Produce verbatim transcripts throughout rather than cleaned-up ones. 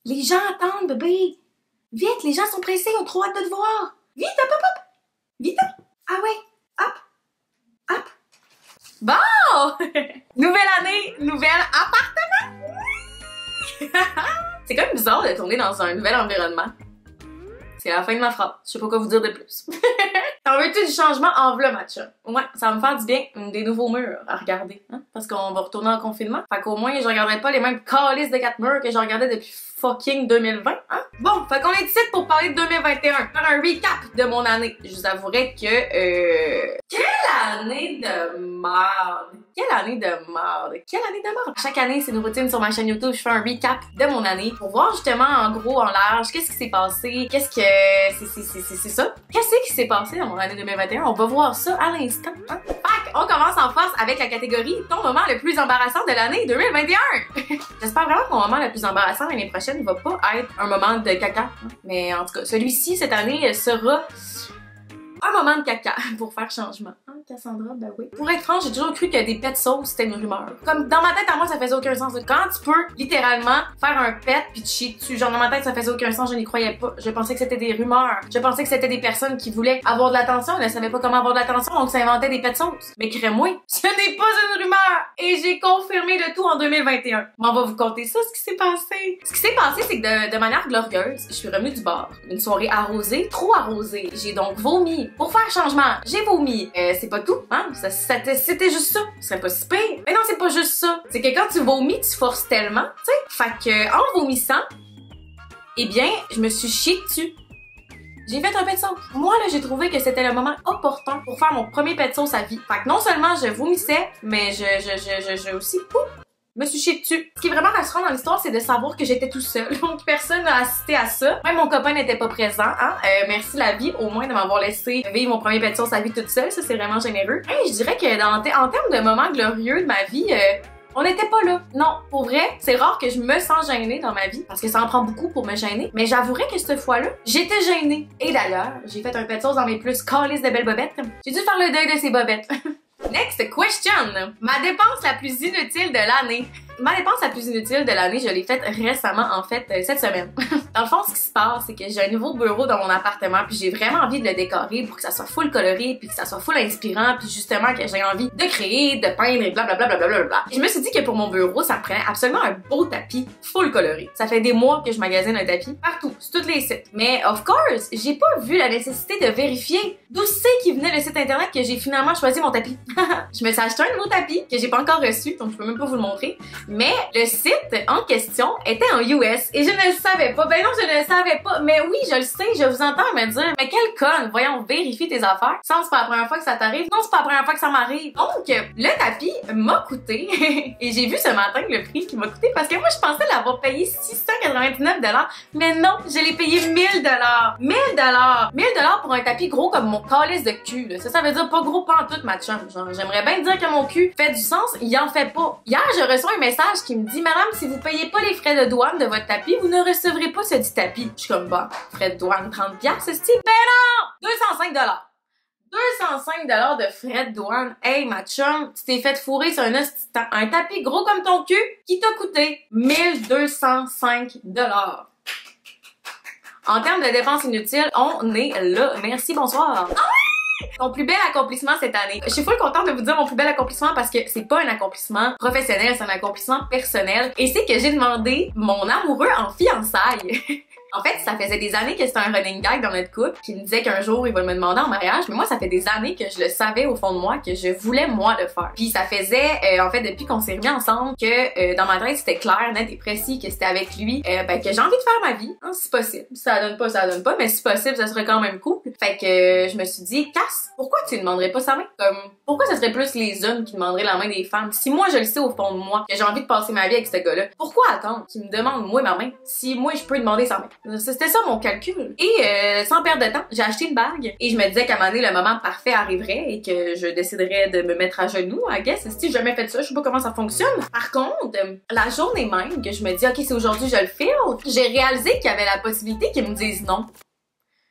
Les gens attendent, bébé. Vite, les gens sont pressés, ils ont trop hâte de te voir. Vite, hop, hop, hop. Vite, hop. Ah ouais, hop, hop. Bon! Nouvelle année, nouvel appartement. C'est quand même bizarre de tourner dans un nouvel environnement. C'est la fin de ma phrase. Je sais pas quoi vous dire de plus. T'en veux-tu du changement en v'là, matcha? Ouais, ça va me faire du bien. Des nouveaux murs à regarder. Hein? Parce qu'on va retourner en confinement. Fait qu'au moins, je regarderai pas les mêmes calices de quatre murs que je regardais depuis fucking deux mille vingt. Hein? Bon, fait qu'on est ici pour parler de deux mille vingt et un. Faire un recap de mon année. Je vous avouerai que... Euh... Quelle année de merde! Quelle année de merde! Quelle année de merde! Chaque année, c'est une routine sur ma chaîne YouTube. Je fais un recap de mon année pour voir justement en gros, en large, qu'est-ce qui s'est passé, qu'est-ce que... C'est ça. Qu'est-ce qui s'est passé dans mon année deux mille vingt et un? On va voir ça à l'instant. Hein? Fait qu'on commence en force avec la catégorie ton moment le plus embarrassant de l'année deux mille vingt et un. J'espère vraiment que mon moment le plus embarrassant l'année prochaine va pas être un moment de caca. Hein? Mais en tout cas, celui-ci, cette année, sera un moment de caca pour faire changement. Hein, Cassandra? Ben oui. Pour être franche, j'ai toujours cru que des pets sauce, c'était une rumeur. Comme dans ma tête, à moi, ça faisait aucun sens. Quand tu peux littéralement faire un pet puis te chier dessus, genre dans ma tête, ça faisait aucun sens, je n'y croyais pas. Je pensais que c'était des rumeurs. Je pensais que c'était des personnes qui voulaient avoir de l'attention, elles ne savaient pas comment avoir de l'attention, donc ça inventait des pets sauce. Mais crée-moi, ce n'est pas une rumeur! Et j'ai confirmé le tout en deux mille vingt et un. Mais on va vous conter ça, ce qui s'est passé. Ce qui s'est passé, c'est que de, de manière glorieuse, je suis revenue du bar. Une soirée arrosée, trop arrosée. J'ai donc vomi. Pour faire changement, j'ai vomi. Euh, c'est pas tout, hein? Ça, ça, c'était juste ça. Ce serait pas si pire. Mais non, c'est pas juste ça. C'est que quand tu vomis, tu forces tellement, tu sais. Fait que, en vomissant, eh bien, je me suis chiée dessus. J'ai fait un pet de sauce. Moi, là, j'ai trouvé que c'était le moment opportun pour faire mon premier pet de sauce à vie. Fait que non seulement je vomissais, mais je, je, je, je, je aussi, pouf, me suis chiée dessus. Ce qui est vraiment rassurant dans l'histoire, c'est de savoir que j'étais tout seul. Donc, personne n'a assisté à ça. Même mon copain n'était pas présent, hein. Euh, merci la vie, au moins, de m'avoir laissé vivre mon premier pet de sauce à vie toute seule. Ça, c'est vraiment généreux. Et je dirais que dans, en termes de moments glorieux de ma vie, euh, on n'était pas là. Non, pour vrai, c'est rare que je me sens gênée dans ma vie, parce que ça en prend beaucoup pour me gêner. Mais j'avouerais que cette fois-là, j'étais gênée. Et d'ailleurs, j'ai fait un pet de sauce dans mes plus calices de belles bobettes. J'ai dû faire le deuil de ces bobettes. Next question! Ma dépense la plus inutile de l'année. Ma dépense la plus inutile de l'année, je l'ai faite récemment, en fait, euh, cette semaine. Dans le fond, ce qui se passe, c'est que j'ai un nouveau bureau dans mon appartement, puis j'ai vraiment envie de le décorer pour que ça soit full coloré, puis que ça soit full inspirant, puis justement que j'ai envie de créer, de peindre et blablabla. Bla, bla, bla, bla. Je me suis dit que pour mon bureau, ça me prenait absolument un beau tapis full coloré. Ça fait des mois que je magasine un tapis partout, sur tous les sites. Mais of course, j'ai pas vu la nécessité de vérifier d'où c'est qui venait le site internet que j'ai finalement choisi mon tapis. Je me suis acheté un nouveau tapis que j'ai pas encore reçu, donc je peux même pas vous le montrer. Mais le site en question était en U S et je ne le savais pas. Ben non, je ne le savais pas. Mais oui, je le sais, je vous entends me dire, mais quelle conne, voyons, vérifie tes affaires. Ça, c'est pas la première fois que ça t'arrive. Non, c'est pas la première fois que ça m'arrive. Donc, le tapis m'a coûté, et j'ai vu ce matin le prix qui m'a coûté parce que moi, je pensais l'avoir payé six cent quatre-vingt-dix-neuf dollars. Mais non, je l'ai payé mille dollars. mille dollars. mille dollars pour un tapis gros comme mon calice de cul. Là. Ça, ça veut dire pas gros pantoute, ma chum. Genre, j'aimerais bien dire que mon cul fait du sens, il en fait pas. Hier, je reçois un message qui me dit, madame, si vous payez pas les frais de douane de votre tapis, vous ne recevrez pas ce dit tapis. Je suis comme, bon, frais de douane, trente dollars, ce style. Ben non! deux cent cinq dollars. deux cent cinq dollars de frais de douane. Hey, ma chum, tu t'es fait fourrer sur un, un tapis gros comme ton cul qui t'a coûté mille deux cent cinq dollars. En termes de dépenses inutiles, on est là. Merci, bonsoir. Ah! Ton plus bel accomplissement cette année. Je suis full contente de vous dire mon plus bel accomplissement parce que c'est pas un accomplissement professionnel, c'est un accomplissement personnel. Et c'est que j'ai demandé mon amoureux en fiançailles. En fait, ça faisait des années que c'était un running gag dans notre couple qui me disait qu'un jour il va me demander en mariage, mais moi ça fait des années que je le savais au fond de moi que je voulais moi le faire. Puis ça faisait euh, en fait depuis qu'on s'est remis ensemble que euh, dans ma tête c'était clair, net et précis que c'était avec lui euh, ben, que j'ai envie de faire ma vie, hein, si possible. Si ça donne pas, ça donne pas, mais si possible, ça serait quand même cool. Fait que euh, je me suis dit, Cass, pourquoi tu ne demanderais pas sa main? Comme pourquoi ça serait plus les hommes qui demanderaient la main des femmes? Si moi je le sais au fond de moi que j'ai envie de passer ma vie avec ce gars-là, pourquoi attendre qu'il me demande moi ma main si moi je peux demander sa main? C'était ça mon calcul. Et euh, sans perdre de temps, j'ai acheté une bague et je me disais qu'à un moment donné, le moment parfait arriverait et que je déciderais de me mettre à genoux, I guess. Si j'ai jamais fait ça, je sais pas comment ça fonctionne. Par contre, la journée même que je me dis, ok, c'est aujourd'hui, je le file, j'ai réalisé qu'il y avait la possibilité qu'ils me disent non.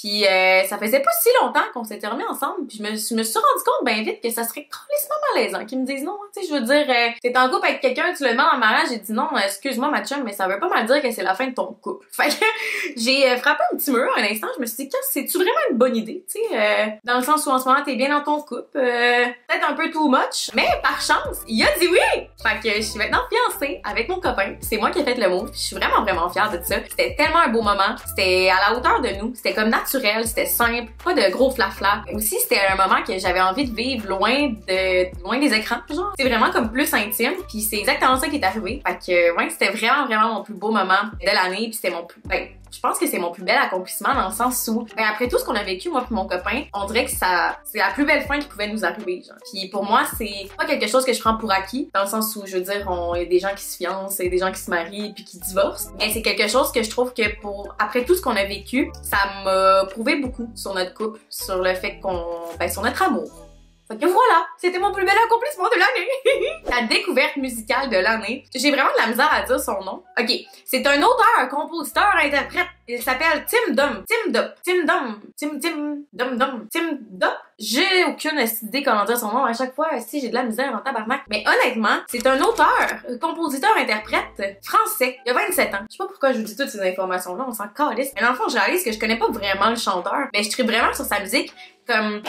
Puis euh, ça faisait pas si longtemps qu'on s'était remis ensemble, puis je me, je me suis rendu compte bien vite que ça serait complètement malaisant qu'ils me disent non. Tu sais, je veux dire, euh, t'es en couple avec quelqu'un, tu le demandes en mariage, j'ai dit non, excuse-moi ma chum, mais ça veut pas mal dire que c'est la fin de ton couple. Fait que j'ai euh, frappé un petit mur un instant, je me suis dit, c'est-tu vraiment une bonne idée, tu sais, euh, dans le sens où en ce moment t'es bien dans ton couple, euh, peut-être un peu too much, mais par chance, il a dit oui! Fait que je suis maintenant fiancée avec mon copain, c'est moi qui ai fait le move, puis je suis vraiment vraiment fière de ça. C'était tellement un beau moment, c'était à la hauteur de nous, c'était comme naturel, c'était simple, pas de gros flafla. Aussi, c'était un moment que j'avais envie de vivre loin de loin des écrans, genre. C'est vraiment comme plus intime, puis c'est exactement ça qui est arrivé. Fait que ouais, c'était vraiment vraiment mon plus beau moment de l'année, puis c'était mon plus ben, je pense que c'est mon plus bel accomplissement dans le sens où, ben après tout ce qu'on a vécu, moi puis mon copain, on dirait que ça, c'est la plus belle fin qui pouvait nous arriver, genre. Puis pour moi, c'est pas quelque chose que je prends pour acquis, dans le sens où, je veux dire, on, y a des gens qui se fiancent, et des gens qui se marient puis qui divorcent. Mais c'est quelque chose que je trouve que pour, après tout ce qu'on a vécu, ça m'a prouvé beaucoup sur notre couple, sur le fait qu'on, ben sur notre amour. Fait que voilà, c'était mon plus bel accomplissement de l'année. La découverte musicale de l'année. J'ai vraiment de la misère à dire son nom. Ok, c'est un auteur, un compositeur, interprète. Il s'appelle Tim Dom. Tim Dop. Tim Dom. Tim Tim Dom Dom. Tim Dop. J'ai aucune idée comment dire son nom à chaque fois. Si j'ai de la misère en tabarnak. Mais honnêtement, c'est un auteur, compositeur, interprète français. Il a vingt-sept ans. Je sais pas pourquoi je vous dis toutes ces informations-là. On s'en calisse. Mais dans le fond, je réalise que je connais pas vraiment le chanteur. Mais je tripe vraiment sur sa musique. Comme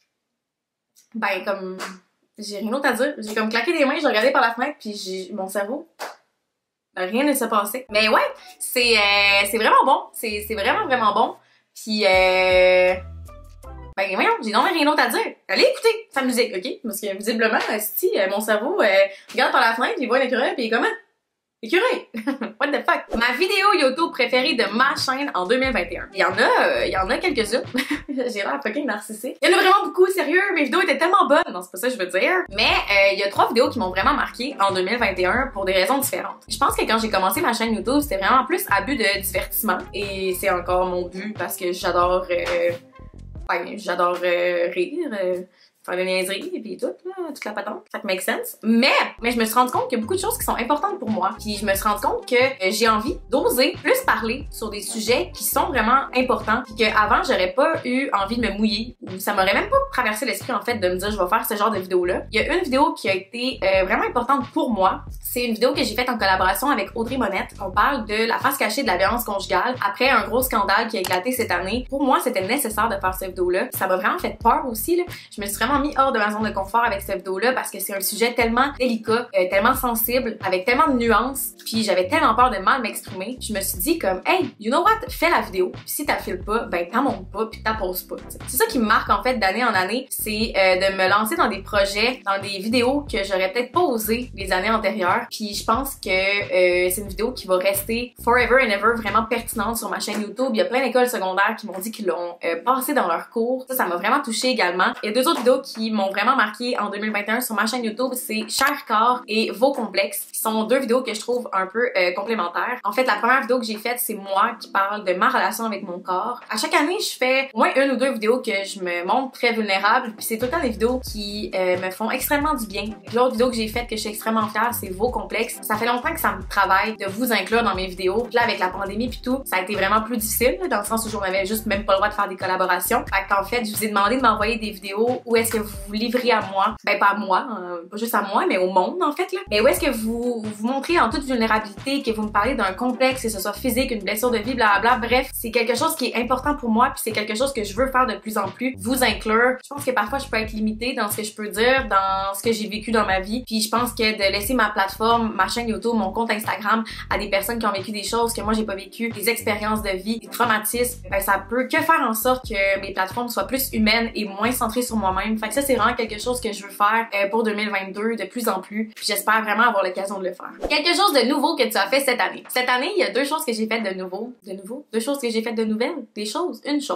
Ben, comme, j'ai rien d'autre à dire. J'ai comme claqué des mains, j'ai regardé par la fenêtre, puis j'ai mon cerveau, ben, rien ne s'est passé. Mais ouais, c'est euh, c'est vraiment bon. C'est c'est vraiment, vraiment bon. Puis, euh, ben, voyons, j'ai non rien d'autre à dire. Allez écouter sa musique, OK? Parce que, visiblement, si euh, mon cerveau euh, regarde par la fenêtre, il voit un écureuil, puis il est comment? Écureuil! What the fuck? Ma vidéo YouTube préférée de ma chaîne en deux mille vingt et un. Il y en a, euh, il y en a quelques-unes. J'ai l'air fucking narcissique. Il y en a vraiment beaucoup, sérieux. Mes vidéos étaient tellement bonnes. Non, c'est pas ça que je veux dire. Mais euh, il y a trois vidéos qui m'ont vraiment marqué en deux mille vingt et un pour des raisons différentes. Je pense que quand j'ai commencé ma chaîne YouTube, c'était vraiment plus à but de divertissement. Et c'est encore mon but parce que j'adore... Euh, ben, j'adore euh, rire. Euh, faire des niaiseries et puis tout, là, toute la patente. Ça make sense. Mais, mais je me suis rendu compte qu'il y a beaucoup de choses qui sont importantes pour moi. Puis je me suis rendu compte que euh, j'ai envie d'oser plus parler sur des sujets qui sont vraiment importants. Puis qu'avant, j'aurais pas eu envie de me mouiller. Ou ça m'aurait même pas traversé l'esprit, en fait, de me dire je vais faire ce genre de vidéo-là. Il y a une vidéo qui a été euh, vraiment importante pour moi. C'est une vidéo que j'ai faite en collaboration avec Audrey Monette. On parle de la face cachée de la violence conjugale après un gros scandale qui a éclaté cette année. Pour moi, c'était nécessaire de faire cette vidéo-là. Ça m'a vraiment fait peur aussi, là. Je me suis vraiment mis hors de ma zone de confort avec cette vidéo-là parce que c'est un sujet tellement délicat, euh, tellement sensible, avec tellement de nuances, puis j'avais tellement peur de mal m'exprimer. Je me suis dit comme, hey, you know what, fais la vidéo. Puis si t'as filé pas, ben t'en montes pas, puis t'apposes pas. C'est ça qui me marque en fait d'année en année, c'est euh, de me lancer dans des projets, dans des vidéos que j'aurais peut-être pas osé les années antérieures. Puis je pense que euh, c'est une vidéo qui va rester forever and ever vraiment pertinente sur ma chaîne YouTube. Il y a plein d'écoles secondaires qui m'ont dit qu'ils l'ont euh, passé dans leurs cours. Ça, ça m'a vraiment touchée également. Il y a deux autres vidéos qui m'ont vraiment marqué en deux mille vingt et un sur ma chaîne YouTube, c'est Cher corps et Vos complexes, qui sont deux vidéos que je trouve un peu euh, complémentaires. En fait, la première vidéo que j'ai faite, c'est moi qui parle de ma relation avec mon corps. À chaque année, je fais au moins une ou deux vidéos que je me montre très vulnérable, puis c'est tout le temps des vidéos qui euh, me font extrêmement du bien. L'autre vidéo que j'ai faite que je suis extrêmement fière, c'est Vos complexes. Ça fait longtemps que ça me travaille de vous inclure dans mes vidéos. Puis là, avec la pandémie puis tout, ça a été vraiment plus difficile, dans le sens où j'en avais juste même pas le droit de faire des collaborations. Fait qu'en fait, je vous ai demandé de m'envoyer des vidéos où est-ce que vous vous livrez à moi. Ben pas à moi, euh, pas juste à moi, mais au monde en fait là. Mais où est-ce que vous vous montrez en toute vulnérabilité, que vous me parlez d'un complexe, que ce soit physique, une blessure de vie, blablabla. Bref, c'est quelque chose qui est important pour moi, puis c'est quelque chose que je veux faire de plus en plus, vous inclure. Je pense que parfois je peux être limitée dans ce que je peux dire, dans ce que j'ai vécu dans ma vie. Puis je pense que de laisser ma plateforme, ma chaîne YouTube, mon compte Instagram à des personnes qui ont vécu des choses que moi j'ai pas vécu, des expériences de vie, des traumatismes, ben ça peut que faire en sorte que mes plateformes soient plus humaines et moins centrées sur moi-même. Fait que ça c'est vraiment quelque chose que je veux faire euh, pour deux mille vingt-deux de plus en plus. Puis j'espère vraiment avoir l'occasion de le faire. Quelque chose de nouveau que tu as fait cette année. Cette année, il y a deux choses que j'ai faites de nouveau. De nouveau? Deux choses que j'ai faites de nouvelles? Des choses? Une chose.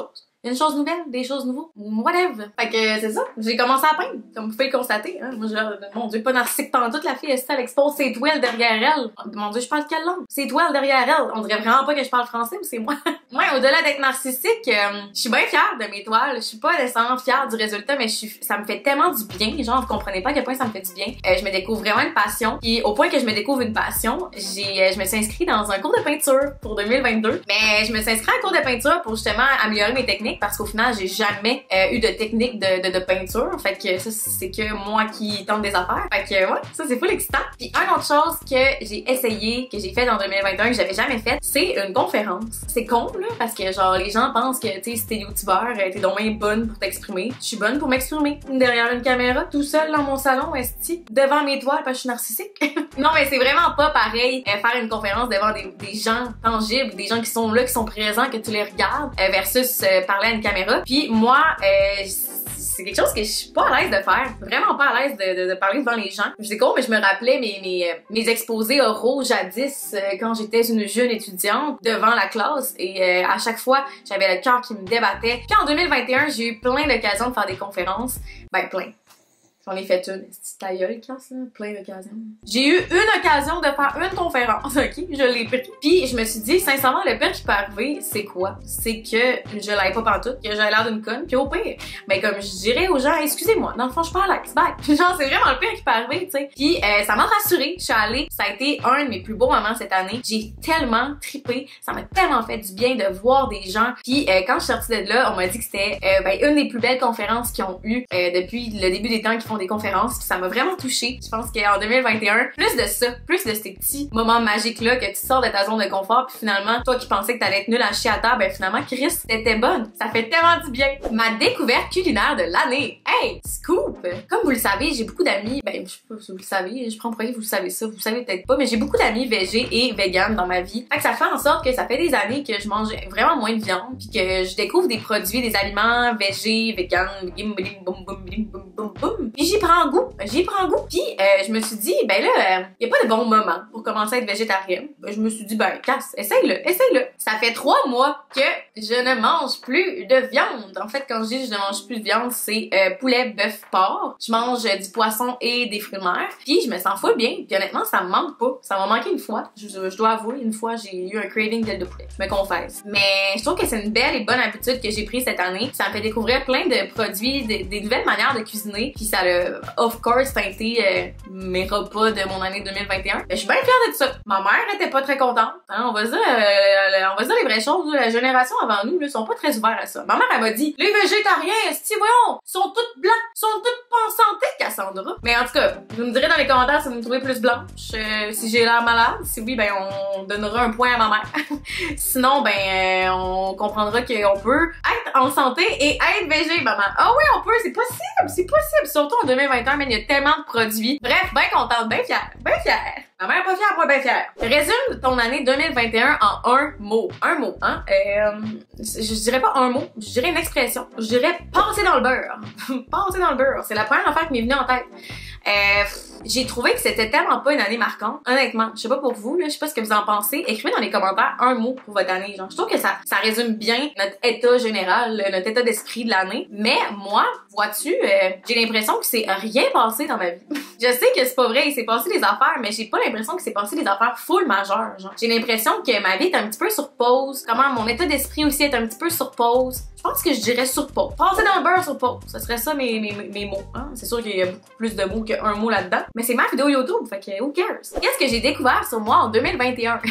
une chose nouvelle, des choses nouveaux, whatever. Fait que c'est ça, j'ai commencé à peindre, comme vous pouvez le constater. Hein. Moi, je, mon Dieu, pas narcissique pendant toute la fille, elle expose ses toiles derrière elle. Mon Dieu, je parle quelle langue? Ses toiles derrière elle. On dirait vraiment pas que je parle français, mais c'est moi. Moi, au-delà d'être narcissique, euh, je suis bien fière de mes toiles. Je suis pas nécessairement fière du résultat, mais je suis, ça me fait tellement du bien. Genre, vous comprenez pas à quel point ça me fait du bien. Euh, je me découvre vraiment une passion. Puis au point que je me découvre une passion, j'ai, euh, je me suis inscrite dans un cours de peinture pour deux mille vingt-deux. Mais je me suis inscrite à un cours de peinture pour justement améliorer mes techniques parce qu'au final, j'ai jamais euh, eu de technique de, de, de peinture. Fait que ça, c'est que moi qui tente des affaires. Fait que ouais, ça c'est full excitant. Puis une autre chose que j'ai essayé, que j'ai fait en deux mille vingt et un, que j'avais jamais fait, c'est une conférence. C'est con, là, parce que genre les gens pensent que, tu sais, si t'es youtubeur, t'es donc bien bonne pour t'exprimer. Je suis bonne pour m'exprimer derrière une caméra, tout seul dans mon salon, esti, devant mes toiles parce que je suis narcissique. Non, mais c'est vraiment pas pareil euh, faire une conférence devant des, des gens tangibles, des gens qui sont là, qui sont présents, que tu les regardes, euh, versus euh, parler à une caméra. Puis moi, euh, c'est quelque chose que je suis pas à l'aise de faire. Vraiment pas à l'aise de, de, de parler devant les gens. Je dis quoi, mais je me rappelais mes, mes, mes exposés oraux jadis euh, quand j'étais une jeune étudiante devant la classe et euh, à chaque fois, j'avais le cœur qui me débattait. Puis en deux mille vingt et un, j'ai eu plein d'occasions de faire des conférences. Ben, plein. J'en ai fait une. C'est ta gueule, classe, là. Plein d'occasions. J'ai eu une occasion de faire une conférence, ok? Je l'ai pris. Puis je me suis dit, sincèrement, le pire qui peut arriver, c'est quoi? C'est que je l'aille pas pantoute, que j'ai l'air d'une conne, puis au pire, ben comme je dirais aux gens, excusez-moi, dans le fond, je suis pas à l'aise, bye. Genre, c'est vraiment le pire qui peut arriver, tu sais. Puis euh, ça m'a rassurée. Je suis allée. Ça a été un de mes plus beaux moments cette année. J'ai tellement trippé. Ça m'a tellement fait du bien de voir des gens. Puis euh, quand je suis sortie de là, on m'a dit que c'était euh, ben, une des plus belles conférences qu'ils ont eu euh, depuis le début des temps qu'ils font des conférences, puis ça m'a vraiment touchée. Je pense qu'en deux mille vingt et un, plus de ça, plus de ces petits moments magiques là que tu sors de ta zone de confort, puis finalement, toi qui pensais que t'allais être nul à chier à terre, ben finalement, Chris, t'étais bonne. Ça fait tellement du bien. Ma découverte culinaire de l'année. Hey, scoop! Comme vous le savez, j'ai beaucoup d'amis, ben je sais pas si vous le savez, je prends pour que vous le savez ça, vous le savez peut-être pas, mais j'ai beaucoup d'amis végés et véganes dans ma vie. Fait que ça fait en sorte que ça fait des années que je mange vraiment moins de viande, puis que je découvre des produits, des aliments végés, véganes, bim bim boum boum bim boum boum boum. Puis j'y prends goût, j'y prends goût. Puis euh, je me suis dit, ben là, il euh, y a pas de bon moment pour commencer à être végétarienne. Ben, je me suis dit, ben casse, essaye-le, essaye-le. Ça fait trois mois que je ne mange plus de viande. En fait, quand je dis je ne mange plus de viande, c'est euh, poulet, bœuf, porc. Je mange euh, du poisson et des fruits de mer. Puis je me sens full bien. Puis honnêtement, ça me manque pas. Ça m'a manqué une fois. Je, je dois avouer, une fois, j'ai eu un craving d'aile de poulet. Je me confesse. Mais je trouve que c'est une belle et bonne habitude que j'ai prise cette année. Ça me fait découvrir plein de produits, des, des nouvelles manières de cuisiner. Puis ça le, of course, teinté euh, mes repas de mon année deux mille vingt et un. Mais je suis bien fière de ça. Ma mère était pas très contente. Hein, on va dire, euh, on va dire les vraies choses. La génération avant nous, là, sont pas très ouverts à ça. Ma mère, elle m'a dit, les végétariens, si voyons, sont toutes blancs, sont toutes pas en santé, Cassandra. Mais en tout cas, vous me direz dans les commentaires si vous me trouvez plus blanche, euh, si j'ai l'air malade. Si oui, ben on donnera un point à ma mère. Sinon, ben euh, on comprendra qu'on peut être en santé et être végé, maman. Ah oui, on peut, c'est possible, c'est possible. Surtout en deux mille vingt et un, mais il y a tellement de produits. Bref, bien contente, bien fière, bien fière. Ma mère pas fière, pas bien fière. Résume ton année deux mille vingt et un en un mot. Un mot, hein? Euh, je dirais pas un mot, je dirais une expression. Je dirais passer dans le beurre. Passer dans le beurre. C'est la première affaire qui m'est venue en tête. Euh, j'ai trouvé que c'était tellement pas une année marquante. Honnêtement, je sais pas pour vous, là, je sais pas ce que vous en pensez. Écrivez dans les commentaires un mot pour votre année. Genre, je trouve que ça, ça résume bien notre état général, notre état d'esprit de l'année. Mais moi, vois-tu, euh, j'ai l'impression que c'est rien passé dans ma vie. Je sais que c'est pas vrai, il s'est passé des affaires, mais j'ai pas l'impression qu'il s'est passé des affaires full majeures. Genre, j'ai l'impression que ma vie est un petit peu sur pause. Comment mon état d'esprit aussi est un petit peu sur pause. Je pense que je dirais sur pause. Passer dans le beurre sur pause. Ce serait ça mes, mes, mes mots. Hein? C'est sûr qu'il y a beaucoup plus de mots qu'un mot là-dedans. Mais c'est ma vidéo YouTube, fait que who cares? Qu'est-ce que j'ai découvert sur moi en deux mille vingt et un?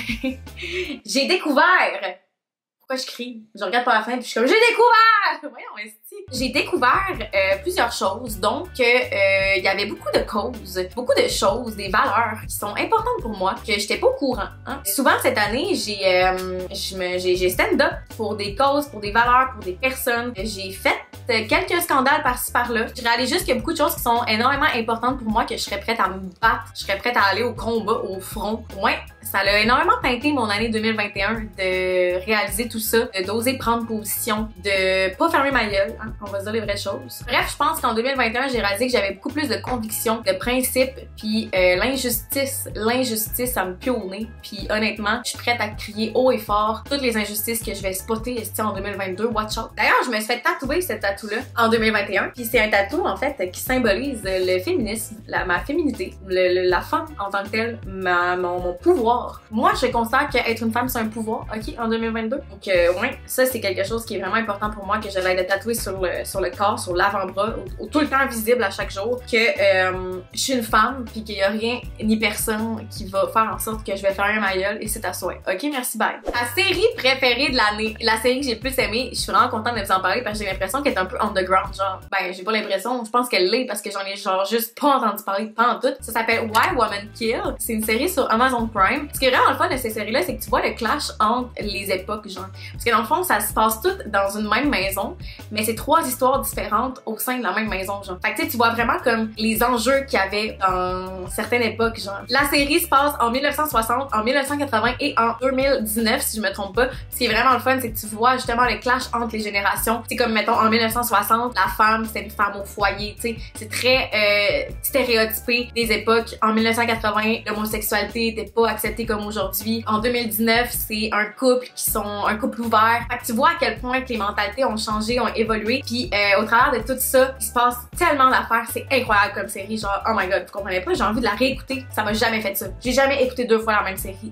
J'ai découvert... Pourquoi je crie? Je regarde par la fenêtre puis je suis comme j'ai découvert! Voyons, esti. J'ai découvert euh, plusieurs choses, donc il euh, y avait beaucoup de causes, beaucoup de choses, des valeurs qui sont importantes pour moi que j'étais pas au courant. Hein? Souvent cette année, j'ai euh, j'ai stand-up pour des causes, pour des valeurs, pour des personnes. J'ai fait quelques scandales par-ci par-là. Je réalise juste qu'il y a beaucoup de choses qui sont énormément importantes pour moi, que je serais prête à me battre, je serais prête à aller au combat, au front. Ouais, ça a énormément teinté mon année deux mille vingt et un de réaliser tout ça, de d'oser prendre position, de pas fermer ma gueule, hein, on va se dire les vraies choses. Bref, je pense qu'en deux mille vingt et un, j'ai réalisé que j'avais beaucoup plus de convictions, de principes, puis euh, l'injustice, l'injustice, ça me pue au nez. Puis honnêtement, je suis prête à crier haut et fort toutes les injustices que je vais spotter en deux mille vingt-deux, watch out. D'ailleurs, je me suis fait tatouer ce tatou-là en deux mille vingt et un, puis c'est un tatou en fait qui symbolise le féminisme, la, ma féminité, le, le, la femme en tant que telle, ma, mon, mon pouvoir. Moi, je considère qu'être une femme, c'est un pouvoir, ok, en deux mille vingt-deux. Donc, euh, ouais, ça, c'est quelque chose qui est vraiment important pour moi, que je l'aide de tatouer sur le, sur le corps, sur l'avant-bras, tout le temps visible à chaque jour, que euh, je suis une femme, puis qu'il y a rien ni personne qui va faire en sorte que je vais faire ma gueule, et c'est à souhait. Ok, merci, bye. Ta série préférée de l'année, la série que j'ai le plus aimée, je suis vraiment contente de vous en parler parce que j'ai l'impression qu'elle est un peu underground, genre, ben, j'ai pas l'impression, je pense qu'elle l'est parce que j'en ai genre juste pas entendu parler pas en tout. Ça s'appelle Why Women Kill. C'est une série sur Amazon Prime. Ce qui est vraiment le fun de ces séries-là, c'est que tu vois le clash entre les époques, genre. Parce que dans le fond, ça se passe tout dans une même maison, mais c'est trois histoires différentes au sein de la même maison, genre. Fait que tu sais, tu vois vraiment comme les enjeux qu'il y avait dans certaines époques, genre. La série se passe en mille neuf cent soixante, en mille neuf cent quatre-vingts et en deux mille dix-neuf, si je me trompe pas. Ce qui est vraiment le fun, c'est que tu vois justement le clash entre les générations. C'est comme, mettons, en mille neuf cent soixante, la femme, c'était une femme au foyer, tu sais. C'est très euh, stéréotypé des époques. En mille neuf cent quatre-vingts, l'homosexualité était pas acceptée comme aujourd'hui. En deux mille dix-neuf, c'est un couple qui sont un couple ouvert. Fait que tu vois à quel point que les mentalités ont changé, ont évolué. Puis euh, au travers de tout ça, il se passe tellement d'affaires. C'est incroyable comme série. Genre, oh my god, vous comprenez pas? J'ai envie de la réécouter. Ça m'a jamais fait ça. J'ai jamais écouté deux fois la même série.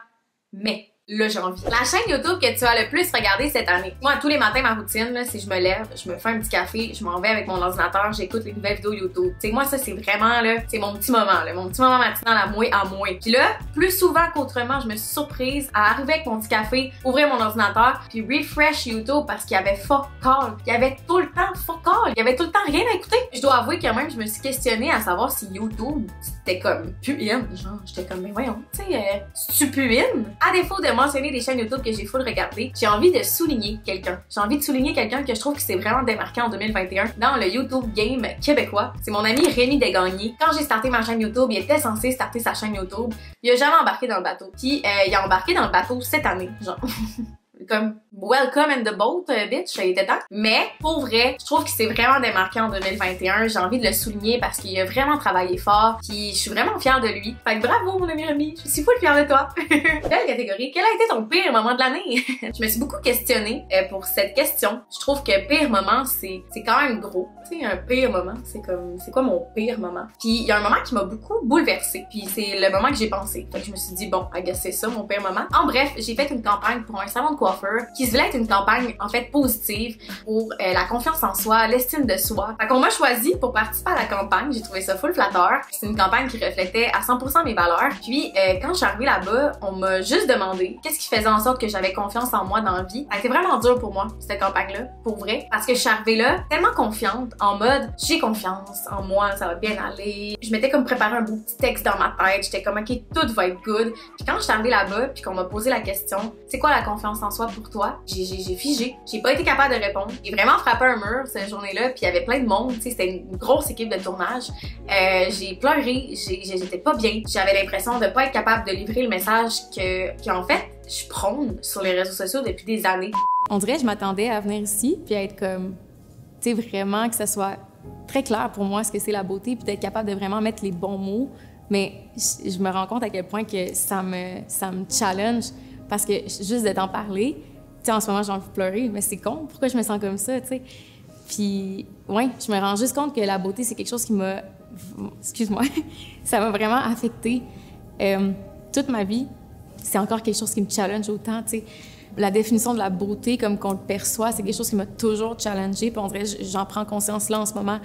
Jamais. Là, j'ai envie. La chaîne YouTube que tu as le plus regardé cette année. Moi, tous les matins, ma routine, là, si je me lève, je me fais un petit café, je m'en vais avec mon ordinateur, j'écoute les nouvelles vidéos YouTube. Tu sais, moi, ça, c'est vraiment, là, c'est mon petit moment, là, mon petit moment matinal à moi, à moi. Puis là, plus souvent qu'autrement, je me suis surprise à arriver avec mon petit café, ouvrir mon ordinateur, puis refresh YouTube parce qu'il y avait fuck all. Il y avait tout le temps fuck all. Il y avait tout le temps rien à écouter. Je dois avouer quand même, je me suis questionnée à savoir si YouTube, c'était comme plus in. Genre, j'étais comme, mais voyons, tu sais, euh, c'est-tu plus in? À défaut de mentionner des chaînes YouTube que j'ai full regardé, j'ai envie de souligner quelqu'un. J'ai envie de souligner quelqu'un que je trouve qui s'est vraiment démarqué en deux mille vingt et un dans le YouTube game québécois. C'est mon ami Rémi Desgagnés. Quand j'ai starté ma chaîne YouTube, il était censé starter sa chaîne YouTube. Il a jamais embarqué dans le bateau. Puis euh, il a embarqué dans le bateau cette année, genre. Comme welcome in the boat, bitch, il était temps. Mais pour vrai, je trouve qu'il s'est vraiment démarqué en deux mille vingt et un. J'ai envie de le souligner parce qu'il a vraiment travaillé fort. Puis je suis vraiment fière de lui. Fait que bravo mon ami Rémi, je suis full fière de toi. Belle catégorie. Quel a été ton pire moment de l'année? Je me suis beaucoup questionnée euh, pour cette question. Je trouve que pire moment, c'est c'est quand même gros. Tu sais, un pire moment, c'est comme c'est quoi mon pire moment? Puis il y a un moment qui m'a beaucoup bouleversée. Puis c'est le moment que j'ai pensé. Fait que je me suis dit bon, I guess c'est ça mon pire moment. En bref, j'ai fait une campagne pour un salon de coiffeur qui se voulait être une campagne en fait positive pour euh, la confiance en soi, l'estime de soi. Fait qu'on m'a choisi pour participer à la campagne. J'ai trouvé ça full flatteur. C'est une campagne qui reflétait à cent pour cent mes valeurs. Puis euh, quand je suis arrivée là-bas, on m'a juste demandé qu'est-ce qui faisait en sorte que j'avais confiance en moi dans la vie. C'était vraiment dur pour moi cette campagne-là, pour vrai, parce que je suis arrivée là tellement confiante, en mode j'ai confiance en moi, ça va bien aller. Je m'étais comme préparé un beau petit texte dans ma tête. J'étais comme ok, tout va être good. Puis quand je suis arrivée là-bas, puis qu'on m'a posé la question, c'est quoi la confiance en soi pour toi? J'ai figé. J'ai pas été capable de répondre. J'ai vraiment frappé un mur cette journée-là, puis il y avait plein de monde, tu sais, c'était une grosse équipe de tournage. Euh, j'ai pleuré, j'étais pas bien. J'avais l'impression de pas être capable de livrer le message que, qu'en fait, je prône sur les réseaux sociaux depuis des années. On dirait que je m'attendais à venir ici, puis à être comme, tu sais, vraiment que ça soit très clair pour moi ce que c'est la beauté, puis d'être capable de vraiment mettre les bons mots. Mais je, je me rends compte à quel point que ça me, ça me challenge, parce que juste de t'en parler, tu sais, en ce moment, j'ai envie de pleurer, mais c'est con, pourquoi je me sens comme ça, tu sais? Puis, ouais, je me rends juste compte que la beauté, c'est quelque chose qui m'a... Excuse-moi, ça m'a vraiment affectée. Euh, toute ma vie, c'est encore quelque chose qui me challenge autant, tu sais. La définition de la beauté, comme qu'on le perçoit, c'est quelque chose qui m'a toujours challengée, puis on dirait j'en prends conscience là en ce moment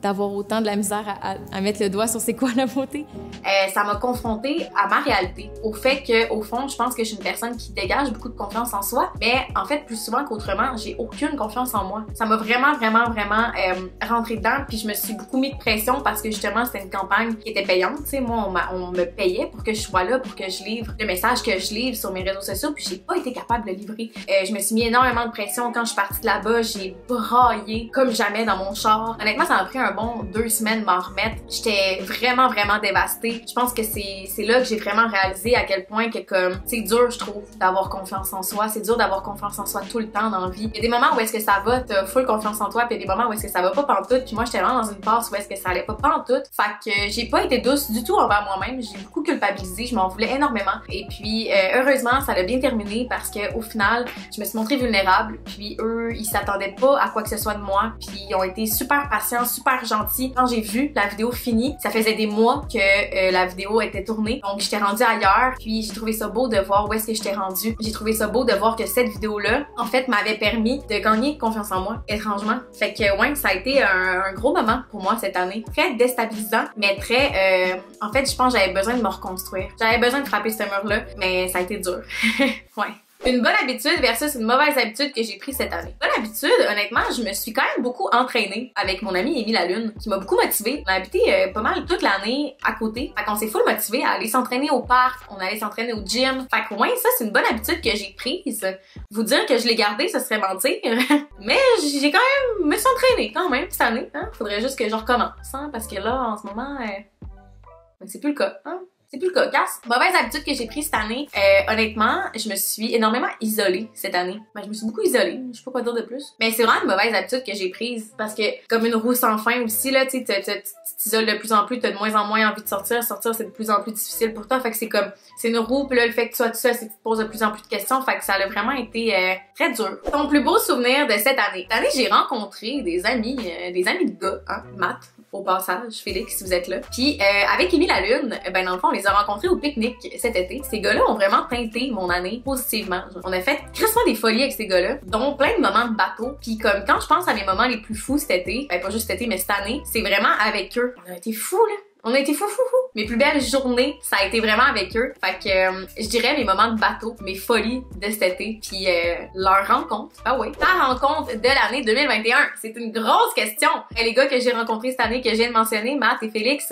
d'avoir autant de la misère à, à, à mettre le doigt sur c'est quoi la beauté? Euh, ça m'a confrontée à ma réalité, au fait que, au fond, je pense que je suis une personne qui dégage beaucoup de confiance en soi, mais en fait, plus souvent qu'autrement, j'ai aucune confiance en moi. Ça m'a vraiment, vraiment, vraiment euh, rentré dedans, puis je me suis beaucoup mis de pression parce que justement, c'était une campagne qui était payante, tu sais, moi, on, on me payait pour que je sois là, pour que je livre le message que je livre sur mes réseaux sociaux, puis j'ai pas été capable de le livrer. Euh, je me suis mis énormément de pression quand je suis partie de là-bas, j'ai braillé comme jamais dans mon char. Honnêtement, ça m'a pris un bon deux semaines de m'en remettre. J'étais vraiment, vraiment dévastée. Je pense que c'est c'est là que j'ai vraiment réalisé à quel point que comme c'est dur, je trouve, d'avoir confiance en soi. C'est dur d'avoir confiance en soi tout le temps dans la vie. Il y a des moments où est-ce que ça va, t'as full confiance en toi, puis il y a des moments où est-ce que ça va pas pantoute. Puis moi, j'étais vraiment dans une passe où est-ce que ça allait pas pantoute. Fait que j'ai pas été douce du tout envers moi-même. J'ai beaucoup culpabilisé, je m'en voulais énormément. Et puis, euh, heureusement, ça a bien terminé parce que au final, je me suis montrée vulnérable. Puis eux, ils s'attendaient pas à quoi que ce soit de moi. Puis ils ont été super patients, super gentils. Quand j'ai vu la vidéo finie, ça faisait des mois que euh, la vidéo était tournée. Donc j'étais rendue ailleurs. Puis j'ai trouvé ça beau de voir où est-ce que j'étais rendue. J'ai trouvé ça beau de voir que cette vidéo-là, en fait, m'avait permis de gagner confiance en moi, étrangement. Fait que ouais, ça a été un, un gros moment pour moi cette année. Très déstabilisant, mais très... Euh, en fait, je pense que j'avais besoin de me reconstruire. J'avais besoin de frapper ce mur-là, mais ça a été dur. Ouais. Une bonne habitude versus une mauvaise habitude que j'ai prise cette année. Bonne habitude, honnêtement, je me suis quand même beaucoup entraînée avec mon amie Amy Lalune, qui m'a beaucoup motivée. On a habité euh, pas mal toute l'année à côté. Fait qu'on s'est full motivé à aller s'entraîner au parc, on allait s'entraîner au gym. Fait que ouais, ça c'est une bonne habitude que j'ai prise. Vous dire que je l'ai gardée, ce serait mentir. Mais j'ai quand même me suis entraînée quand même cette année. Hein? Faudrait juste que je recommence, hein? Parce que là, en ce moment, euh... c'est plus le cas. Hein? C'est plus le cas. Casse. Mauvaise habitude que j'ai prise cette année. Euh, honnêtement, je me suis énormément isolée cette année. Ben, je me suis beaucoup isolée. Je sais pas quoi dire de plus. Mais c'est vraiment une mauvaise habitude que j'ai prise. Parce que, comme une roue sans fin aussi, là, tu sais, tu t'isoles de plus en plus, t'as de moins en moins envie de sortir. Sortir, c'est de plus en plus difficile pour toi. Fait que c'est comme, c'est une roue, puis là, le fait que tu sois tout seul, c'est que tu te poses de plus en plus de questions. Fait que ça a vraiment été euh, très dur. Ton plus beau souvenir de cette année? Cette année, j'ai rencontré des amis, euh, des amis de gars, hein, Matt. Au passage, Félix, si vous êtes là. Puis euh, avec Amy Lalune, ben dans le fond, on les a rencontrés au pique-nique cet été. Ces gars-là ont vraiment teinté mon année positivement. On a fait crissement des folies avec ces gars-là, dont plein de moments de bateau. Puis comme quand je pense à mes moments les plus fous cet été, ben pas juste cet été, mais cette année, c'est vraiment avec eux. On a été fous, là. On a été fou fou fou. Mes plus belles journées, ça a été vraiment avec eux. Fait que euh, je dirais mes moments de bateau, mes folies de cet été, puis euh, leur rencontre. Ah oui, ta rencontre de l'année deux mille vingt et un, c'est une grosse question. Et les gars que j'ai rencontrés cette année que je viens de mentionner, Matt et Félix,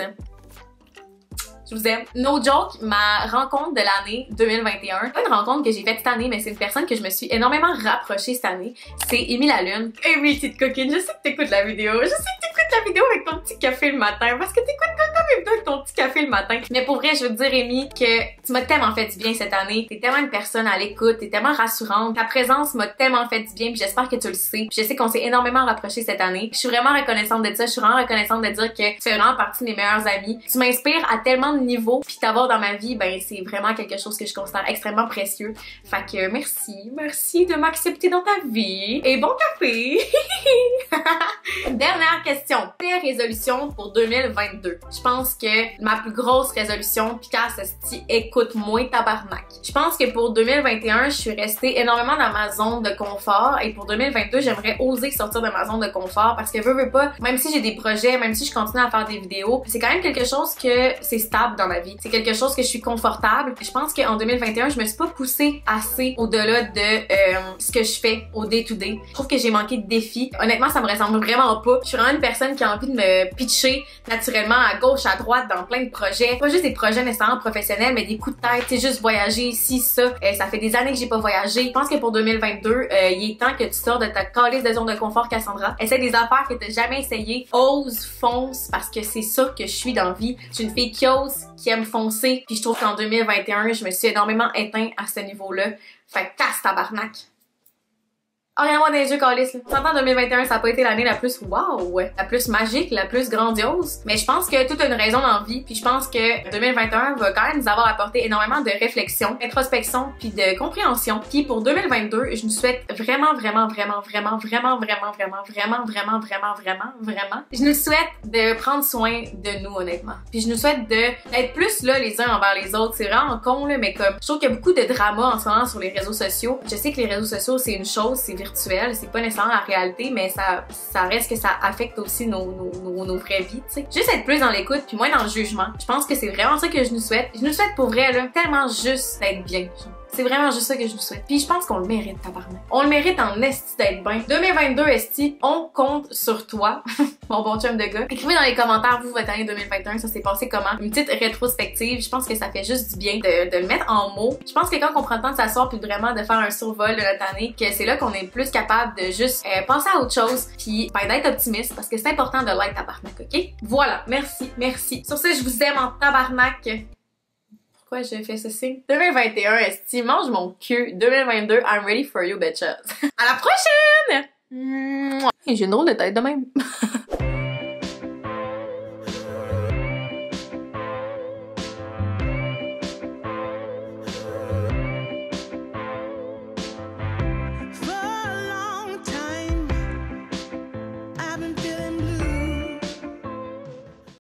je vous aime. No joke, ma rencontre de l'année deux mille vingt et un, pas une rencontre que j'ai faite cette année, mais c'est une personne que je me suis énormément rapprochée cette année. C'est Amy Lalune. Eh oui, petite coquine, je sais que t'écoutes la vidéo. Je sais que t'écoutes la vidéo avec ton petit café le matin, parce que t'écoutes quand même avec ton petit café le matin. Mais pour vrai, je veux te dire, Amy, que tu m'as tellement fait du bien cette année. T'es tellement une personne à l'écoute, t'es tellement rassurante. Ta présence m'a tellement fait du bien, puis j'espère que tu le sais. Puis je sais qu'on s'est énormément rapprochés cette année. Je suis vraiment reconnaissante de ça. Je suis vraiment reconnaissante de dire que tu fais vraiment partie de mes meilleures amies. Tu m'inspires à tellement de niveaux, puis t'avoir dans ma vie, ben c'est vraiment quelque chose que je considère extrêmement précieux. Fait que merci, merci de m'accepter dans ta vie. Et bon café! Dernière question. Tes résolutions pour deux mille vingt-deux. Je pense que ma plus grosse résolution, pis qu'à ce écoute-moi tabarnak. Je pense que pour deux mille vingt et un, je suis restée énormément dans ma zone de confort, et pour deux mille vingt-deux, j'aimerais oser sortir de ma zone de confort parce que veux, veux pas, même si j'ai des projets, même si je continue à faire des vidéos, c'est quand même quelque chose que c'est stable dans ma vie. C'est quelque chose que je suis confortable. Je pense qu'en deux mille vingt et un, je me suis pas poussée assez au-delà de euh, ce que je fais au day-to-day. Je trouve que j'ai manqué de défis. Honnêtement, ça me ressemble vraiment pas. Je suis vraiment une personne qui a envie de me pitcher naturellement à gauche, à droite dans plein de projets. Pas juste des projets nécessairement professionnels, mais des coups de tête. C'est juste voyager ici, ça. Euh, ça fait des années que j'ai pas voyagé. Je pense que pour deux mille vingt-deux, euh, il est temps que tu sors de ta calice de zone de confort, Cassandra. Essaie des affaires que t'as jamais essayé. Ose, fonce, parce que c'est ça que je suis dans la vie. Je suis une fille qui ose, qui aime foncer. Puis je trouve qu'en deux mille vingt et un, je me suis énormément éteint à ce niveau-là. Fait que casse tabarnak. Oh, regarde-moi dans les yeux, câlisse, là. En deux mille vingt et un, ça a pas été l'année la plus wow, la plus magique, la plus grandiose. Mais je pense que tout a une raison dans la vie. Puis je pense que deux mille vingt et un va quand même nous avoir apporté énormément de réflexion, d'introspection, puis de compréhension. Puis pour deux mille vingt-deux, je nous souhaite vraiment, vraiment, vraiment, vraiment, vraiment, vraiment, vraiment, vraiment, vraiment, vraiment, vraiment, vraiment. Je nous souhaite de prendre soin de nous, honnêtement. Puis je nous souhaite de d'être plus là les uns envers les autres. C'est vraiment con, là, mais comme je trouve qu'il y a beaucoup de drama en ce moment sur les réseaux sociaux. Je sais que les réseaux sociaux, c'est une chose, c'est virtuel, c'est pas nécessairement la réalité, mais ça, ça reste que ça affecte aussi nos, nos, nos, nos vraies vies, tu sais. Juste être plus dans l'écoute puis moins dans le jugement. Je pense que c'est vraiment ça que je nous souhaite. Je nous souhaite pour vrai, là, tellement juste d'être bien. C'est vraiment juste ça que je nous souhaite. Puis je pense qu'on le mérite, tabarnak. On le mérite en esti d'être bien. deux mille vingt-deux, esti, on compte sur toi, mon bon chum de gars. Écrivez dans les commentaires, vous, votre année deux mille vingt et un, ça s'est passé comment? Une petite rétrospective. Je pense que ça fait juste du bien de, de le mettre en mots. Je pense que quand on prend le temps de s'asseoir puis vraiment de faire un survol de notre année, que c'est là qu'on est plus capable de juste euh, penser à autre chose puis ben, d'être optimiste parce que c'est important de l'être, tabarnak, ok? Voilà, merci, merci. Sur ce, je vous aime en tabarnak. Pourquoi j'ai fait ce signe? deux mille vingt et un, esti, mange mon cul. deux mille vingt-deux, I'm ready for you, bitches. À la prochaine! J'ai une drôle de tête de même.